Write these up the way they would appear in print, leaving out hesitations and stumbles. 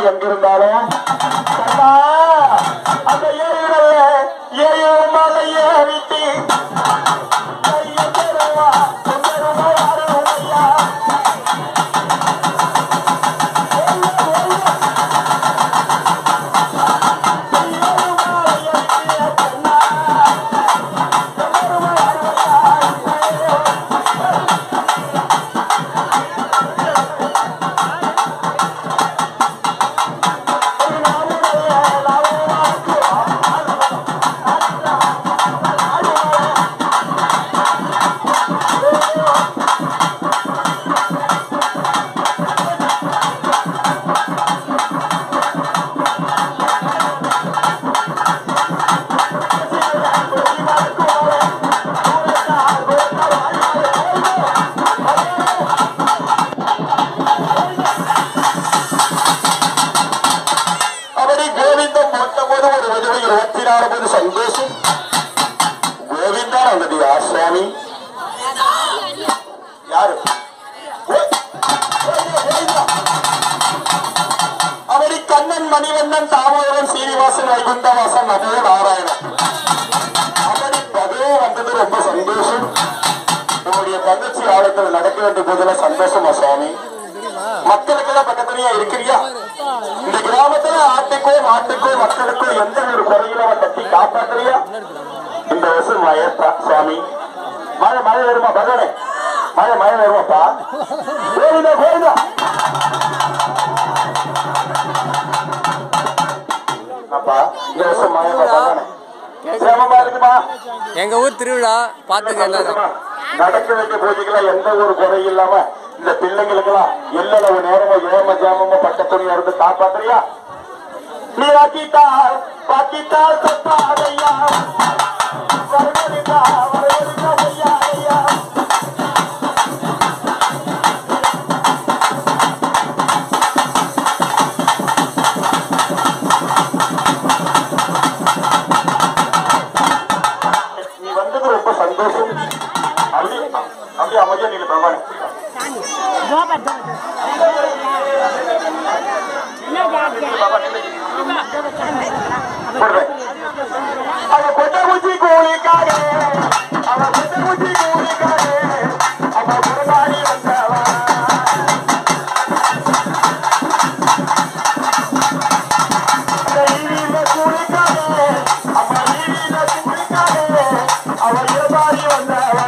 எங்கிருந்தாலும் அந்த ஏழு மலையை விட்டு சந்தோஷம் கோவிந்தா வந்தது யார் சுவாமி யாரு அவரி கண்ணன் மணிவண்ணன் தாமோதரன் சீனிவாசன் வைகுண்டவாசன் நமோ நாராயணன் அவரி பதவே வந்தது ரொம்ப சந்தோஷம் உங்களுடைய தங்கச்சி ஆலயத்தில் நடக்க வேண்டிய போதெல்லாம் சந்தோஷமா சுவாமி மக்களுக்கெல்லாம் பக்கத்துலயா இருக்கிறியா இந்த கிராமத்துல ஆட்டுக்கோ மாட்டுக்கோ மக்களுக்கோ எந்த ஒரு குறையில கட்டி காப்பாத்துறியா இந்த வருஷம் மழைப்பா சுவாமி மழை வருமா பகவானே மழை வருமாப்பா கோவிந்தா கோவிந்தா அப்பா இந்த வருஷம் மழை பகவானே சிரமமா இருக்குமா எங்க ஊர் திருவிழா பாத்துக்க எல்லாரும் நடக்க வேண்டிய பூஜைக்கெல்லாம் எந்த ஒரு குறை இல்லாம இந்த பிள்ளைங்களுக்கெல்லாம் எல்லளவு நேரமும் ஏம ஜாமமோ பட்ட துணியா இருந்து காப்பாத்துறியா நீ வாக்கிட்டால் தப்பாதையா வரவேற்கா ஐயா ஐயா நீ வந்தது ரொம்ப சந்தோஷம் அப்படியே அமைதியா நீங்க பகவான் அவன் கொட்டகுச்சி கூலிக்காக அவன் கொட்டகுச்சி கூலிக்காக அவன் முருகாடி வந்தவன் கூலிக்காக அவன் கூலிக்காக அவன் இருபாடி வந்தவன்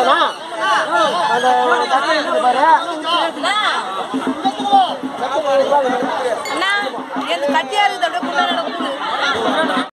அண்ணா கட்டியா இருக்குது